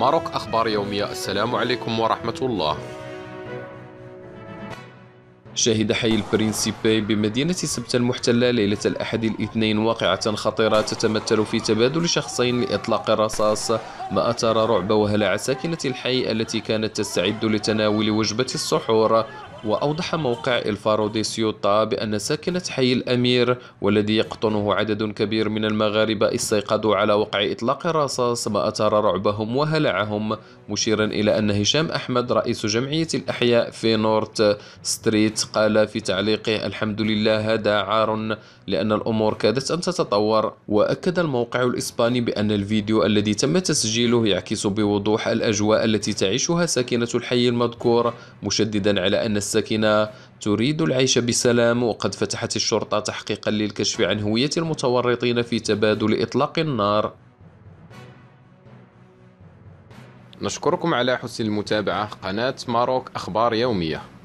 ماروك أخبار يومية. السلام عليكم ورحمة الله. شهد حي البرينسيبي بمدينة سبتة المحتلة ليلة الأحد الاثنين واقعة خطيرة تتمثل في تبادل شخصين لإطلاق الرصاص، ما أثار رعب وهلع ساكنة الحي التي كانت تستعد لتناول وجبة السحور. وأوضح موقع الفارو دي سيوطا بأن ساكنة حي الأمير والذي يقطنه عدد كبير من المغاربة استيقظوا على وقع إطلاق الرصاص، ما أثار رعبهم وهلعهم، مشيرا إلى أن هشام أحمد رئيس جمعية الأحياء في نورت ستريت قال في تعليقه: الحمد لله، هذا عار لأن الأمور كادت أن تتطور. وأكد الموقع الإسباني بأن الفيديو الذي تم تسجيله يعكس بوضوح الأجواء التي تعيشها ساكنة الحي المذكور، مشددا على أن الساكنة تريد العيش بسلام. وقد فتحت الشرطة تحقيقا للكشف عن هوية المتورطين في تبادل إطلاق النار. نشكركم على حسن المتابعة. قناة ماروك أخبار يومية.